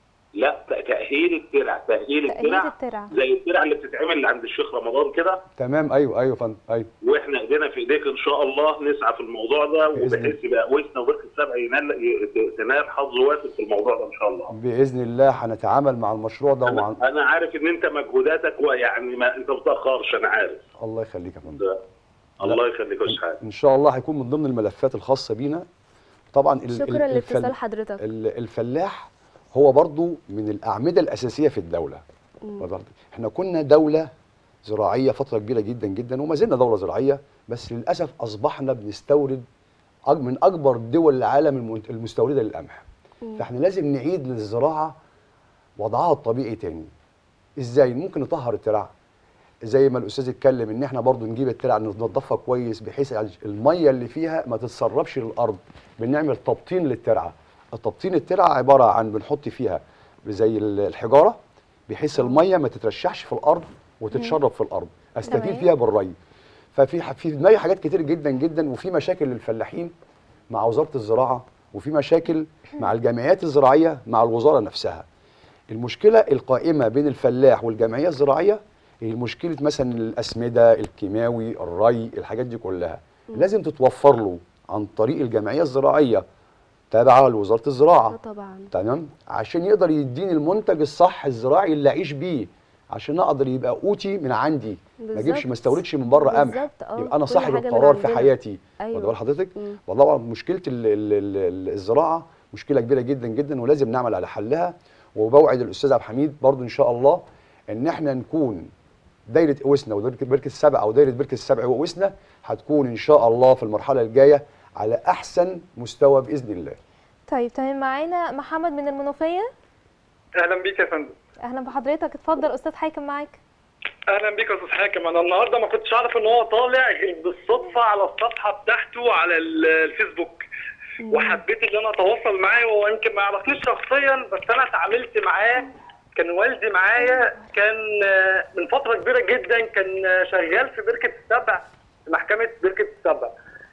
لا تأهيل الترع، تأهيل الترع, الترع زي الترع اللي بتتعمل عند الشيخ رمضان كده. تمام ايوه ايوه فندم ايوه. واحنا ايدينا في ايديك ان شاء الله، نسعى في الموضوع ده وبحيث يبقى قوسنا وبركة السبع ينال تنال حظ وافر في الموضوع ده ان شاء الله. باذن الله هنتعامل مع المشروع ده. أنا, ومع... انا عارف ان انت مجهوداتك ويعني ما انت ما بتاخرش، انا عارف. الله يخليك يا فندم. الله يخليك يا استاذ. ان شاء الله هيكون من ضمن الملفات الخاصه بينا. طبعا شكرا لاتصال حضرتك. الفلاح هو برضو من الأعمدة الأساسية في الدولة. مم. احنا كنا دولة زراعية فترة كبيرة جدا جدا، وما زلنا دولة زراعية، بس للأسف أصبحنا بنستورد من أكبر دول العالم المستوردة للقمح. مم. فاحنا لازم نعيد للزراعة وضعها الطبيعي تاني. ازاي؟ ممكن نطهر الترع زي ما الأستاذ اتكلم، ان احنا برضو نجيب الترع ننظفها كويس بحيث المية اللي فيها ما تتسربش للأرض. بنعمل تبطين للترعة. التبطين الترعه عباره عن بنحط فيها زي الحجاره بحيث الميه ما تترشحش في الارض وتتشرب في الارض، استفيد فيها بالري. ففي في دماغي حاجات كتير جدا جدا، وفي مشاكل للفلاحين مع وزاره الزراعه، وفي مشاكل مع الجمعيات الزراعيه مع الوزاره نفسها. المشكله القائمه بين الفلاح والجمعيه الزراعيه هي مشكله مثلا الاسمده، الكيماوي، الري، الحاجات دي كلها لازم تتوفر له عن طريق الجمعيه الزراعيه تابعه لوزاره الزراعه. طبعا. تمام، عشان يقدر يديني المنتج الصح الزراعي اللي اعيش بيه، عشان اقدر يبقى قوتي من عندي، ما اجيبش ما استوردش من بره قمح، يبقى انا صاحب القرار في حياتي. واخد بال حضرتك؟ والله مشكله ال ال ال الزراعه مشكله كبيره جدا جدا، ولازم نعمل على حلها. وبوعد الاستاذ عبد الحميد برضو ان شاء الله ان احنا نكون دايره قوسنا ودايره بركه السبع او دايره بركه السبع وقوسنا هتكون ان شاء الله في المرحله الجايه على احسن مستوى باذن الله. طيب تمام. معانا محمد من المنوفيه. اهلا بيك يا فندم. اهلا بحضرتك، اتفضل استاذ حاكم معاك. اهلا بيك يا استاذ حاكم. انا النهارده ما كنتش اعرف ان هو طالع غير بالصدفه على الصفحه بتاعته على الفيسبوك، وحبيت ان انا اتواصل معاه. هو يمكن ما يعرفنيش شخصيا، بس انا اتعاملت معاه، كان والدي معايا، كان من فتره كبيره جدا كان شغال في بركه السبع، في محكمه بركه السبع.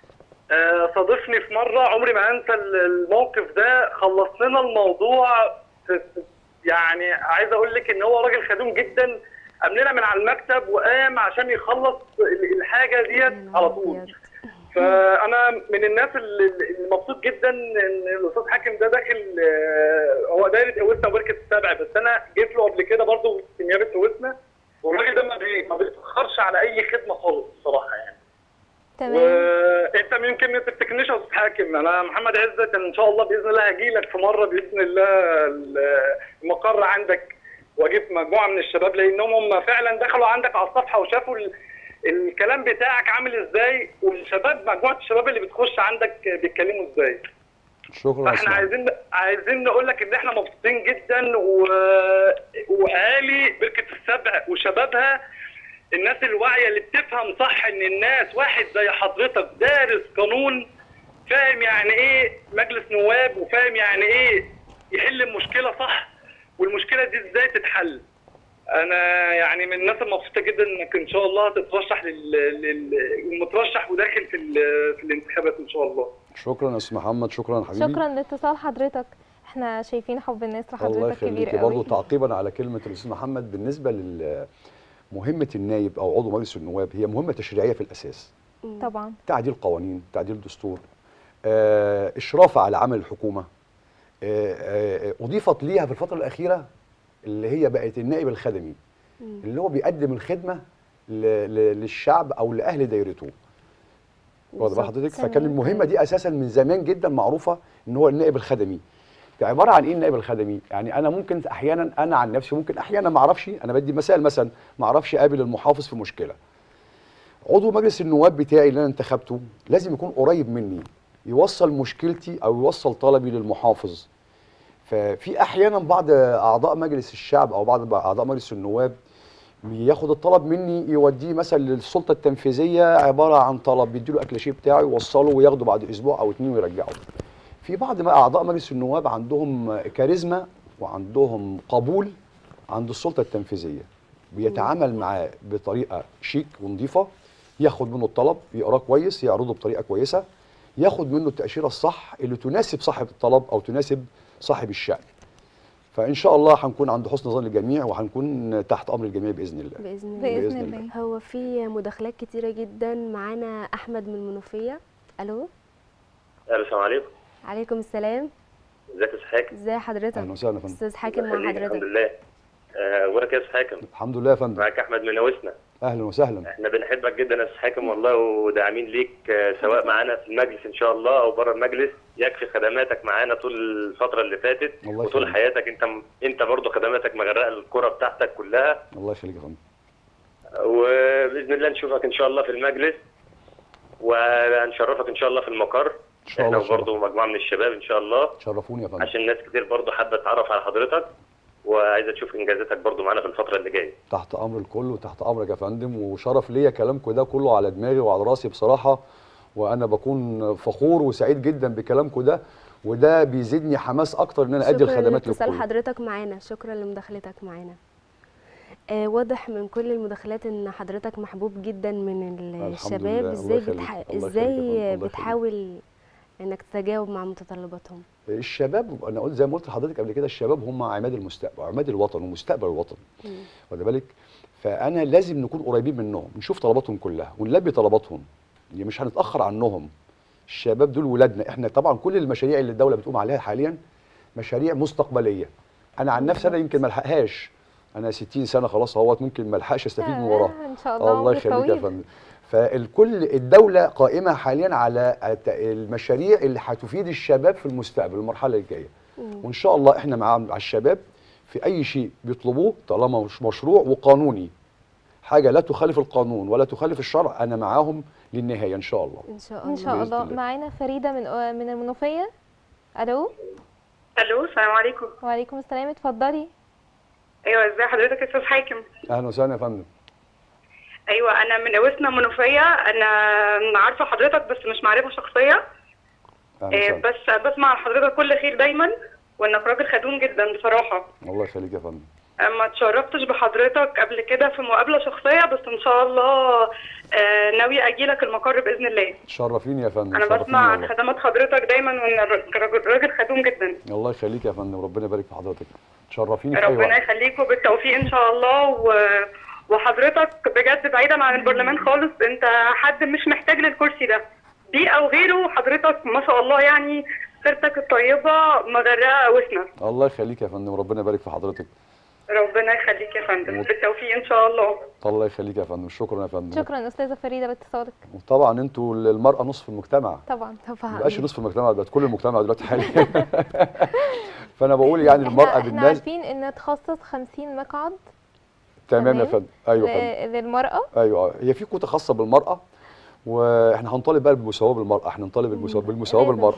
صادفني في مره، عمري ما انسى الموقف ده. خلص لنا الموضوع في يعني عايز اقول لك ان هو راجل خدوم جدا، قام لنا من على المكتب وقام عشان يخلص الحاجه ديت على طول. فانا من الناس اللي مبسوط جدا ان الاستاذ حاكم ده داخل هو دايره اوسنا وبركه السبع، بس انا جيت له قبل كده برضه في نيابه اوسنا، والراجل ده ما بيتاخرش على اي خدمه خالص الصراحه يعني. تمام. وانت يمكن ما تفتكرنيش يا استاذ حاكم، انا محمد عزت ان شاء الله باذن الله هاجي لك في مره باذن الله المقر عندك، واجيب مجموعه من الشباب لانهم هم فعلا دخلوا عندك على الصفحه وشافوا الكلام بتاعك عامل ازاي، والشباب مجموعه الشباب اللي بتخش عندك بيتكلموا ازاي. شكرا. احنا عايزين عايزين نقول لك ان احنا مبسوطين جدا و... واهالي بركه السبع وشبابها، الناس الواعيه اللي بتفهم صح ان الناس واحد زي حضرتك دارس قانون، فاهم يعني ايه مجلس نواب، وفاهم يعني ايه يحل المشكله صح، والمشكله دي ازاي تتحل. انا يعني من الناس المبسوطه جدا انك ان شاء الله تترشح لل, لل... مترشح وداخل في ال... في الانتخابات ان شاء الله. شكرا يا استاذ محمد، شكرا حبيبي. شكرا لاتصال حضرتك، احنا شايفين حب الناس لحضرتك الله كبير يخليكي. قوي. برضه تعقيبا على كلمه الاستاذ محمد، بالنسبه لل مهمه النائب او عضو مجلس النواب هي مهمه تشريعيه في الاساس. طبعا. تعديل قوانين، تعديل دستور، آه، اشراف على عمل الحكومه. آه، آه، اضيفت ليها في الفتره الاخيره اللي هي بقت النائب الخدمي، مم. اللي هو بيقدم الخدمه للشعب او لاهل دايرته. واخد بال حضرتك؟ فكان المهمه دي اساسا من زمان جدا معروفه ان هو النائب الخدمي. عباره عن ايه النائب الخدمي؟ يعني انا ممكن احيانا انا عن نفسي ممكن احيانا ما اعرفش، انا بدي مثال مثلا ما اعرفش اقابل المحافظ في مشكله. عضو مجلس النواب بتاعي اللي انا انتخبته لازم يكون قريب مني، يوصل مشكلتي او يوصل طلبي للمحافظ. ففي احيانا بعض اعضاء مجلس الشعب او بعض اعضاء مجلس النواب ياخد الطلب مني يوديه مثلا للسلطه التنفيذيه، عباره عن طلب بيديله اكلاشيه بتاعه يوصله وياخده بعد اسبوع او اتنين ويرجعه. في بعض ما اعضاء مجلس النواب عندهم كاريزما وعندهم قبول عند السلطه التنفيذيه، بيتعامل معاه بطريقه شيك ونظيفه، ياخد منه الطلب يقراه كويس، يعرضه بطريقه كويسه، ياخد منه التاشيره الصح اللي تناسب صاحب الطلب او تناسب صاحب الشأن. فان شاء الله هنكون عند حسن ظن الجميع وهنكون تحت امر الجميع باذن الله. باذن الله. باذن الله. هو في مداخلات كتيره جدا معانا. احمد من المنوفيه. الو. السلام عليكم. عليكم السلام. ازيك يا استاذ حاكم؟ ازي حضرتك؟ اهلا وسهلا يا فندم. استاذ حاكم مع حضرتك. الحمد لله. اخبارك يا استاذ حاكم؟ الحمد لله يا فندم. معاك احمد من اوسنا. اهلا وسهلا. احنا بنحبك جدا يا استاذ حاكم والله، وداعمين ليك سواء معانا في المجلس ان شاء الله او بره المجلس. يكفي خدماتك معانا طول الفتره اللي فاتت وطول حياتك، انت انت برضه خدماتك مغرقه الكره بتاعتك كلها. الله يخليك يا فندم. وباذن الله نشوفك ان شاء الله في المجلس، وهنشرفك ان شاء الله في المقر. ان شاء الله. احنا وبرضه مجموعه من الشباب ان شاء الله. شرفوني يا فندم. عشان ناس كتير برضه حابه تتعرف على حضرتك وعايزه تشوف انجازاتك برضه معانا في الفتره اللي جايه. تحت امر الكل وتحت امرك يا فندم، وشرف ليا كلامكم ده كله على دماغي وعلى راسي بصراحه، وانا بكون فخور وسعيد جدا بكلامكم ده، وده بيزيدني حماس اكتر ان انا ادي الخدمات للكل. شكرا لاتصال حضرتك معانا، شكرا لمداخلتك معانا. آه واضح من كل المداخلات ان حضرتك محبوب جدا من الشباب. ازاي بتح... ازاي بتحاول انك تتجاوب مع متطلباتهم؟ الشباب انا قلت زي ما قلت لحضرتك قبل كده، الشباب هم عماد المستقبل، عماد الوطن ومستقبل الوطن. واخد بالك؟ فانا لازم نكون قريبين منهم، نشوف طلباتهم كلها ونلبي طلباتهم، يعني مش هنتاخر عنهم. الشباب دول ولادنا احنا. طبعا كل المشاريع اللي الدوله بتقوم عليها حاليا مشاريع مستقبليه. انا عن نفسي انا يمكن ما الحقهاش، انا ستين سنه خلاص اهوت، ممكن ما الحقش استفيد من وراها. ان شاء الله. الله يخليك يا فندم. فالكل الدوله قائمه حاليا على المشاريع اللي هتفيد الشباب في المستقبل المرحله الجايه، وان شاء الله احنا مع مع الشباب في اي شيء بيطلبوه طالما مش مشروع وقانوني، حاجه لا تخالف القانون ولا تخالف الشرع، انا معاهم للنهايه ان شاء الله. ان شاء الله. ان شاء الله. معانا فريده من من المنوفيه. الو. الو السلام عليكم. وعليكم السلام، اتفضلي. ايوه ازي حضرتك يا استاذ حاكم؟ اهلا وسهلا يا فندم. ايوه انا من اوسنا منوفيه، انا عارفه حضرتك بس مش معرفه شخصيه. آه بس بسمع عن حضرتك كل خير دايما، وانك راجل خدوم جدا بصراحه. الله يخليك يا فندم. ما اتشرفتش بحضرتك قبل كده في مقابله شخصيه، بس ان شاء الله آه ناوي اجي لك المقر باذن الله. تشرفيني يا فندم. انا بسمع عن خدمات حضرتك دايما، وان راجل خدوم جدا. الله يخليك يا فندم، ربنا يبارك في حضرتك. تشرفيني في اي ربنا وقت. يخليك وبالتوفيق ان شاء الله. و... وحضرتك بجد بعيدا عن البرلمان خالص، انت حد مش محتاج للكرسي ده دي او غيره. حضرتك ما شاء الله يعني سيرتك الطيبه مغرقه وسنا. الله يخليك يا فندم، ربنا يبارك في حضرتك. ربنا يخليك يا فندم، بالتوفيق ان شاء الله. الله يخليك يا فندم، شكرا يا فندم. شكرا استاذه فريده باتصالك. وطبعا انتوا المراه نصف المجتمع. طبعا طبعا. ما بقاش نصف المجتمع، بقت كل المجتمع دلوقتي حاليا. فانا بقول يعني المراه احنا بالناس عارفين ان تخصص خمسين مقعد تمام يا فندم. ايوه يا فندم للمراه. ايوه هي في كوتا خاصه بالمراه، واحنا هنطالب بقى بالمساواه بالمراه، احنا نطالب بالمساواه بالمساواه بالمراه.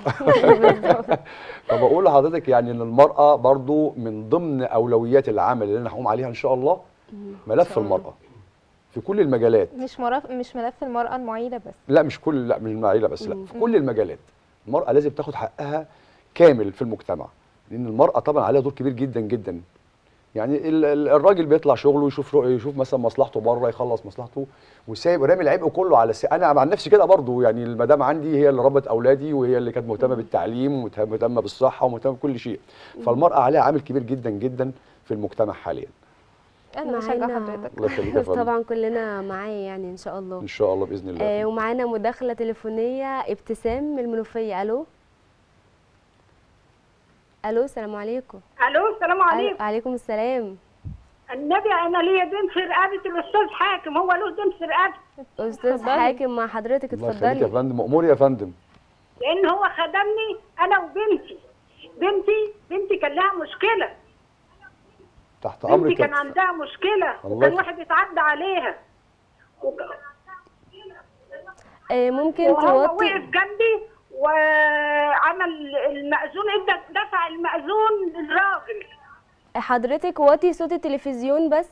فبقول لحضرتك يعني ان المراه برضو من ضمن اولويات العمل اللي انا هقوم عليها ان شاء الله ملف المراه في كل المجالات. مش مرف... مش ملف المراه المعيله بس. لا مش كل لا مش المعيله بس، لا في كل المجالات المراه لازم تاخد حقها كامل في المجتمع، لان المراه طبعا عليها دور كبير جدا جدا. يعني الراجل بيطلع شغله يشوف يشوف مثلا مصلحته بره، يخلص مصلحته وسايب رامي العبء كله على سي... انا عن نفسي كده برضو. يعني المدام عندي هي اللي ربت اولادي، وهي اللي كانت مهتمه بالتعليم ومهتمه بالصحه ومهتمه بكل شيء. فالمراه عليها عامل كبير جدا جدا في المجتمع حاليا. انا بشجع حضرتك. الله يخليك يا فندم. طبعا كلنا معايا يعني ان شاء الله. ان شاء الله باذن الله. آه ومعانا مداخله تليفونيه ابتسام من المنوفيه. الو الو السلام عليكم. الو السلام عليكم. وعليكم السلام. النبي انا ليا دين في رقبه الاستاذ حاكم، هو له دين في رقبتي. استاذ حاكم مع حضرتك، اتفضلي. الله يخليك يا فندم، مأمور يا فندم. لان هو خدمني انا وبنتي. بنتي بنتي كان لها مشكله. تحت امرك. بنتي كان عندها مشكله وكان واحد يتعدى عليها. وك... آه ممكن وهو توطي. وقف جنبي وعمل المأذون، ادى دفع المأذون للراجل. حضرتك وطي صوت التلفزيون بس.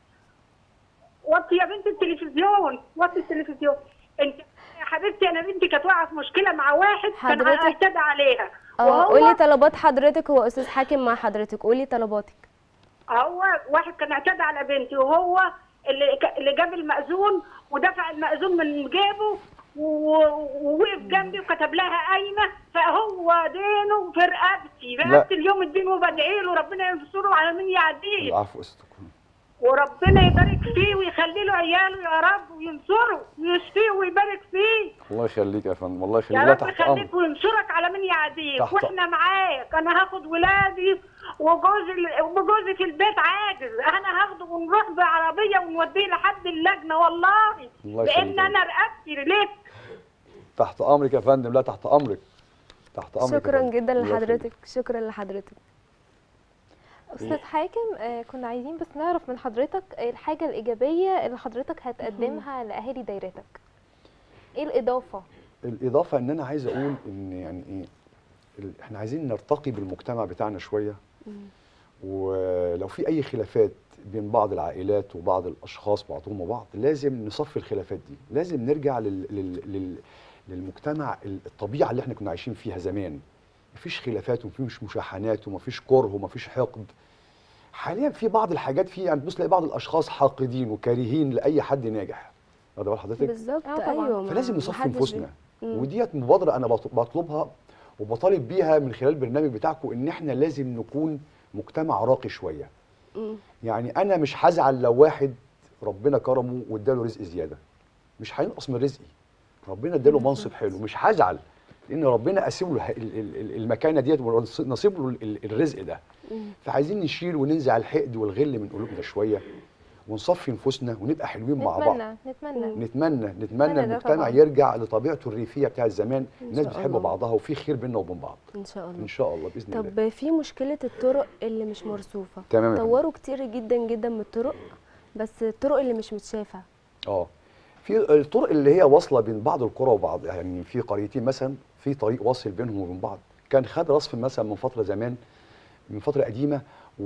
وطي يا بنت التلفزيون، وطي التلفزيون. انت يا حبيبتي انا بنتي كانت واقعه في مشكله مع واحد كان اعتدى عليها. اه قولي طلبات حضرتك. هو استاذ حاكم مع حضرتك، قولي طلباتك. هو واحد كان اعتدى على بنتي، وهو اللي اللي جاب المأذون ودفع المأذون من جيبه ووقف جنبي وكتب لها قايمه، فهو دينه في رقبتي. رقبتي اليوم الدين وبدعي له ربنا ينصره على مين يعديه. العفو استكون. وربنا يبارك فيه ويخلي له عياله يا رب، وينصره ويشفيه ويبارك فيه. الله يخليك يا فندم، الله يخليك. يا رب يخليك وينصرك على مين يعديك، واحنا معاك. انا هاخد ولادي وجوزي وجوزي في البيت عاجز، انا هاخده ونروح بعربيه ونوديه لحد اللجنه والله. الله لان انا رقبتي ليك. تحت امرك يا فندم. لا تحت امرك، تحت امرك. شكرا جدا لحضرتك، شكرا لحضرتك. استاذ حاكم آه كنا عايزين بس نعرف من حضرتك الحاجه الايجابيه اللي حضرتك هتقدمها لاهالي دايرتك. ايه الاضافه؟ الاضافه ان انا عايز اقول ان يعني ايه، احنا عايزين نرتقي بالمجتمع بتاعنا شويه. ولو في اي خلافات بين بعض العائلات وبعض الاشخاص بعضهم وبعض، لازم نصفي الخلافات دي، لازم نرجع لل... لل... لل... للمجتمع الطبيعه اللي احنا كنا عايشين فيها زمان. مفيش خلافات ومفيش مشاحنات ومفيش كره ومفيش حقد. حاليا في بعض الحاجات، في يعني تبص تلاقي بعض الاشخاص حاقدين وكارهين لاي حد ناجح. واخد بال حضرتك؟ بالظبط. ايوه فلازم نصفي نفوسنا. وديت مبادره انا بطلبها وبطالب بيها من خلال البرنامج بتاعكم، ان احنا لازم نكون مجتمع راقي شويه. مم. يعني انا مش هزعل لو واحد ربنا كرمه واداله رزق زياده، مش هينقص من رزقي. ربنا اداله منصب حلو، مش هزعل لان ربنا قاسم له المكانه ديت ونصيب له الرزق ده. فعايزين نشيل وننزع الحقد والغل من قلوبنا شويه، ونصفي نفوسنا ونبقى حلوين مع بعض. نتمنى نتمنى نتمنى نتمنى المجتمع يرجع لطبيعته الريفيه بتاع زمان، الناس بتحب بعضها وفي خير بيننا وبين بعض. ان شاء الله. ان شاء الله باذن الله. طب في مشكله الطرق اللي مش مرصوفه. تمام. طوروا كتير جدا جدا من الطرق، بس الطرق اللي مش متشافه. اه في الطرق اللي هي واصله بين بعض القرى وبعض، يعني في قريتين مثلا في طريق واصل بينهم وبين بعض، كان خد رصف مثلا من فتره زمان، من فتره قديمه،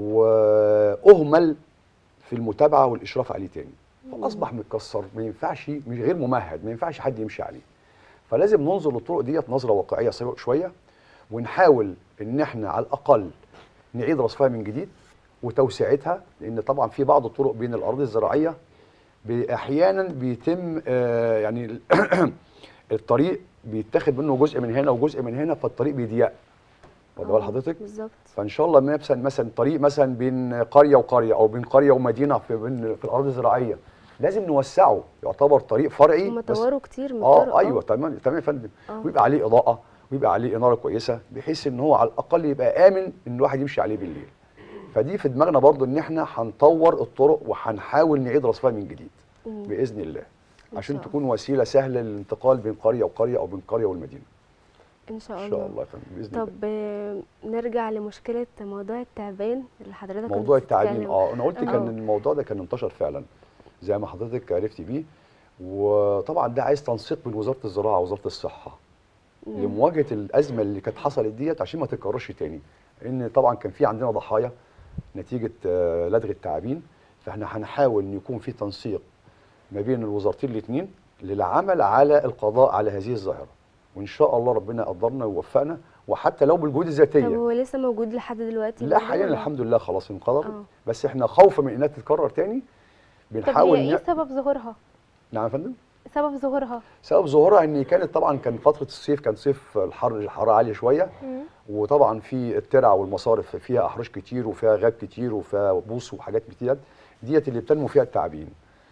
واهمل في المتابعه والاشراف عليه تاني، فاصبح متكسر، ما ينفعش، مش غير ممهد، ما ينفعش حد يمشي عليه. فلازم ننظر للطرق ديت نظره واقعيه شويه، ونحاول ان احنا على الاقل نعيد رصفها من جديد وتوسعتها، لان طبعا في بعض الطرق بين الاراضي الزراعيه احيانا بيتم آه يعني الطريق بيتاخد منه جزء من هنا وجزء من هنا، فالطريق بيضيق. واخد بال حضرتك؟ بالظبط. فان شاء الله مثلا مثلا طريق مثلا بين قريه وقريه او بين قريه ومدينه في بين في الارض الزراعيه لازم نوسعه، يعتبر طريق فرعي. هم طوروا كتير من اه الطرق. ايوه تمام تمام يا فندم. ويبقى عليه اضاءه ويبقى عليه اناره كويسه بحيث ان هو على الاقل يبقى امن ان الواحد يمشي عليه بالليل. فدي في دماغنا برضو ان احنا هنطور الطرق وهنحاول نعيد رصفها من جديد مم. باذن الله عشان تكون وسيله سهله للانتقال بين قريه وقريه او بين قريه والمدينه. ان شاء الله. ان شاء الله يا فندم باذن الله. طب آه، نرجع لمشكله موضوع التعبان اللي حضرتك موضوع التعابين اه انا قلت آه. كان الموضوع ده كان انتشر فعلا زي ما حضرتك عرفتي بيه، وطبعا ده عايز تنسيق بين وزاره الزراعه ووزاره الصحه مم. لمواجهه الازمه اللي كانت حصلت ديت عشان ما تتكررش تاني، لان طبعا كان في عندنا ضحايا نتيجه آه، لدغ التعابين. فاحنا هنحاول ان يكون في تنسيق ما بين الوزارتين الاثنين للعمل على القضاء على هذه الظاهره، وان شاء الله ربنا يقدرنا ويوفقنا وحتى لو بالجهود الذاتيه. طب هو لسه موجود لحد دلوقتي؟ لا حاليا الحمد لله خلاص انقرض، بس احنا خوفا من انها تتكرر تاني بنحاول. طب هي ايه سبب ظهورها؟ نعم يا فندم؟ سبب ظهورها؟ سبب ظهورها ان كانت طبعا كان فتره الصيف كان صيف الحر الحراره عاليه شويه، مم. وطبعا في الترع والمصارف فيها احراش كتير وفيها غاب كتير وفيها بوص وحاجات كتير ديت اللي بتنمو فيها التعابين.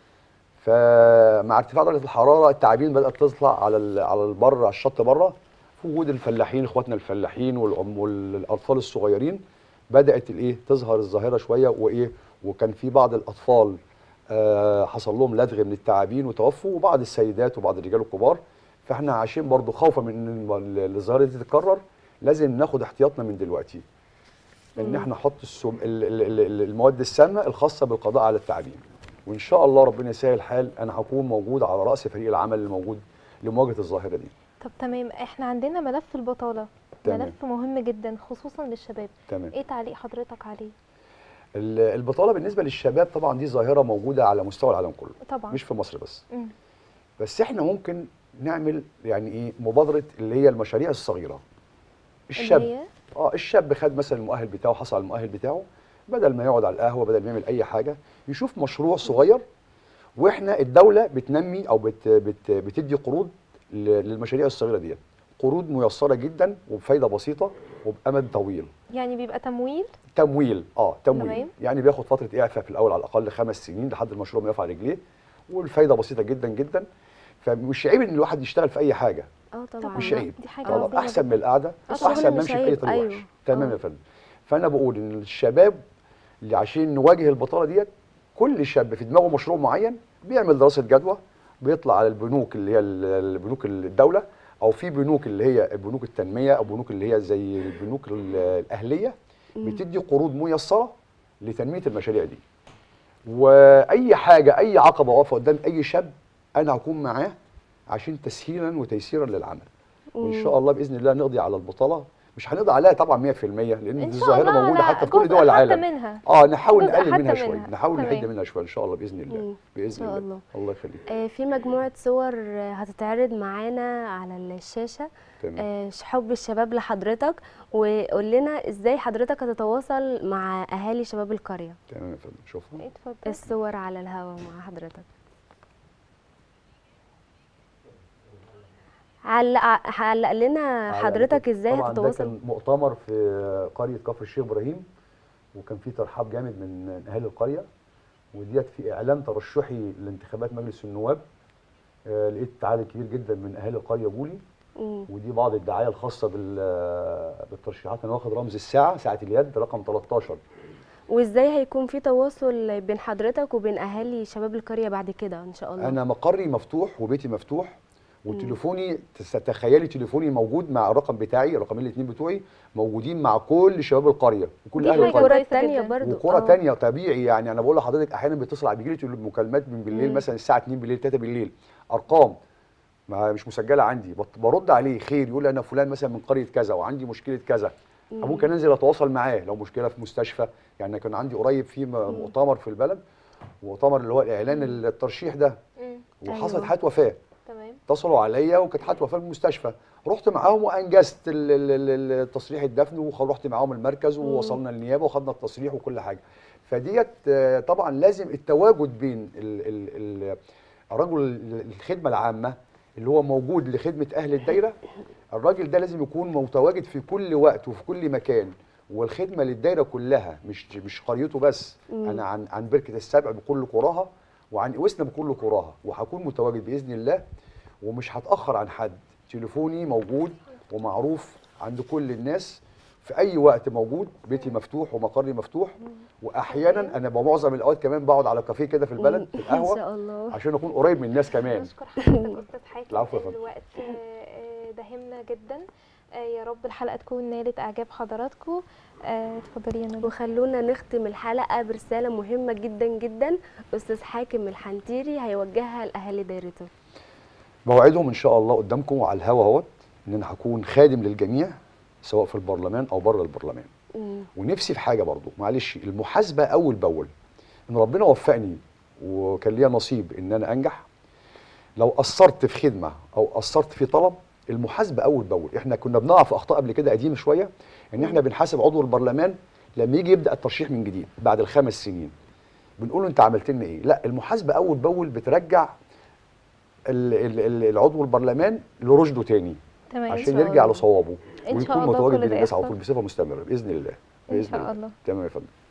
فمع ارتفاع درجه الحراره التعابين بدات تطلع على على البر على الشط بره في وجود الفلاحين اخواتنا الفلاحين والأم والاطفال الصغيرين بدات الايه تظهر الظاهره شويه وايه وكان في بعض الاطفال آه حصل لهم لدغ من التعابين وتوفوا وبعض السيدات وبعض الرجال الكبار. فاحنا عشان برضو خوفا من ان الظاهره دي تتكرر لازم ناخد احتياطنا من دلوقتي ان احنا نحط السم... المواد السامه الخاصه بالقضاء على التعابين، وان شاء الله ربنا يسهل الحال انا هكون موجود على راس فريق العمل الموجود لمواجهه الظاهره دي. طب تمام، احنا عندنا ملف البطاله، تمام. ملف مهم جدا خصوصا للشباب. تمام. ايه تعليق حضرتك عليه؟ البطاله بالنسبه للشباب طبعا دي ظاهره موجوده على مستوى العالم كله طبعا مش في مصر بس. مم. بس احنا ممكن نعمل يعني ايه مبادره اللي هي المشاريع الصغيره. الشاب اللي هي؟ اه الشاب خد مثلا المؤهل بتاعه حصل على المؤهل بتاعه بدل ما يقعد على القهوه بدل ما يعمل اي حاجه يشوف مشروع صغير، واحنا الدوله بتنمي او بت بت بتدي قروض للمشاريع الصغيره ديت، قروض ميسره جدا وبفايده بسيطه وبامد طويل. يعني بيبقى تمويل؟ تمويل اه تمويل تمام. يعني بياخد فتره اعفاء في الاول على الاقل خمس سنين لحد المشروع ما يقف على رجليه، والفايده بسيطه جدا جدا. فمش عيب ان الواحد يشتغل في اي حاجه. اه طبعا مش عيب، دي حاجه طبعا احسن من القعده واحسن ما امشي في اي طريق وحش. تمام يا فندم. فانا بقول ان الشباب اللي عشان نواجه البطاله ديت كل شاب في دماغه مشروع معين بيعمل دراسه جدوى بيطلع على البنوك اللي هي البنوك الدوله او في بنوك اللي هي بنوك التنميه او بنوك اللي هي زي البنوك الاهليه بتدي قروض ميسره لتنميه المشاريع دي. واي حاجه اي عقبه واقفه قدام اي شاب انا هكون معاه عشان تسهيلا وتيسيرا للعمل. وان شاء الله باذن الله نقضي على البطاله، مش هنقضي عليها طبعا مية في المية لان دي ظاهره موجوده حتى في كل دول العالم. منها. اه نحاول نقلل منها, منها شويه، نحاول تمام. نحد منها شويه ان شاء الله باذن الله. باذن إن شاء الله. الله. الله يخليك. آه في مجموعه صور هتتعرض معانا على الشاشه. تمام. آه حب الشباب لحضرتك، وقول لنا ازاي حضرتك هتتواصل مع اهالي شباب القريه. تمام يا فندم شوفها. اتفضل. الصور على الهواء مع حضرتك. علق علق لنا حضرتك ازاي طبعا هتتواصل. ده كان مؤتمر في قريه كفر الشيخ ابراهيم وكان في ترحاب جامد من اهالي القريه، وديت في اعلان ترشحي لانتخابات مجلس النواب. آه لقيت عدد كبير جدا من اهالي القريه جولي، ودي بعض الدعايه الخاصه بالترشيحات. انا واخد رمز الساعه ساعه اليد رقم تلتاشر. وازاي هيكون في تواصل بين حضرتك وبين اهالي شباب القريه بعد كده ان شاء الله؟ انا مقري مفتوح وبيتي مفتوح وتليفوني تخيلي تليفوني موجود مع الرقم بتاعي، الرقمين الاثنين بتوعي موجودين مع كل شباب القريه وكل اهل القريه. وقرى ثانيه برضه وقرى ثانيه طبيعي. يعني انا بقول لحضرتك احيانا بيتصل بيجي لي مكالمات من بالليل مم. مثلا الساعه اتنين بالليل تلاتة بالليل، ارقام ما مش مسجله عندي، برد عليه خير يقول لي انا فلان مثلا من قريه كذا وعندي مشكله كذا. ممكن انزل اتواصل معاه لو مشكله في مستشفى. يعني كان عندي قريب في مؤتمر في البلد، مؤتمر اللي هو الاعلان الترشيح ده، وحصلت حاله وفاه. تمام. اتصلوا عليا وكانت حاله وفاه في المستشفى، رحت معاهم وانجزت التصريح الدفن ورحت معاهم المركز ووصلنا النيابه وخدنا التصريح وكل حاجه. فديت طبعا لازم التواجد بين الرجل الخدمه العامه اللي هو موجود لخدمه اهل الدايره، الراجل ده لازم يكون متواجد في كل وقت وفي كل مكان، والخدمه للدايره كلها مش مش قريته بس. مم. انا عن عن بركه السبع بكل قراها وعن اوسنا بكل قراها، وهكون متواجد باذن الله ومش هتاخر عن حد. تليفوني موجود ومعروف عند كل الناس، في اي وقت موجود، بيتي مفتوح ومقري مفتوح. واحيانا انا بمعظم الاوقات كمان بقعد على كافيه كده في البلد في القهوه ان شاء الله عشان اكون قريب من الناس كمان. نشكر حضرتك استاذ حاكم. العفو يا فندم. الوقت آه، داهمنا جدا. آه، يا رب الحلقه تكون نالت اعجاب حضراتكم. آه، اتفضلي يا ندى. وخلونا نختم الحلقه برساله مهمه جدا جدا استاذ حاكم الحنتيري هيوجهها لاهالي دايرته. بوعدهم ان شاء الله قدامكم وعلى الهوا اهوت ان انا هكون خادم للجميع سواء في البرلمان او بره البرلمان. مم. ونفسي في حاجه برضو، معلش، المحاسبه اول باول. ان ربنا وفقني وكان ليا نصيب ان انا انجح، لو قصرت في خدمه او قصرت في طلب، المحاسبه اول باول. احنا كنا بنقع في اخطاء قبل كده قديمه شويه، ان احنا بنحاسب عضو البرلمان لما يجي يبدا الترشيح من جديد بعد الخمس سنين، بنقول له انت عملت لنا ايه؟ لا، المحاسبه اول باول بترجع ال- ال- ال- العضو البرلمان لرشده تاني تمام. عشان يرجع لصوابه إن شاء ويكون الله متواجد كل ده بين الناس على يحصل. طول بصفه مستمره باذن الله. إن باذن شاء الله. الله. تمام يا فندم.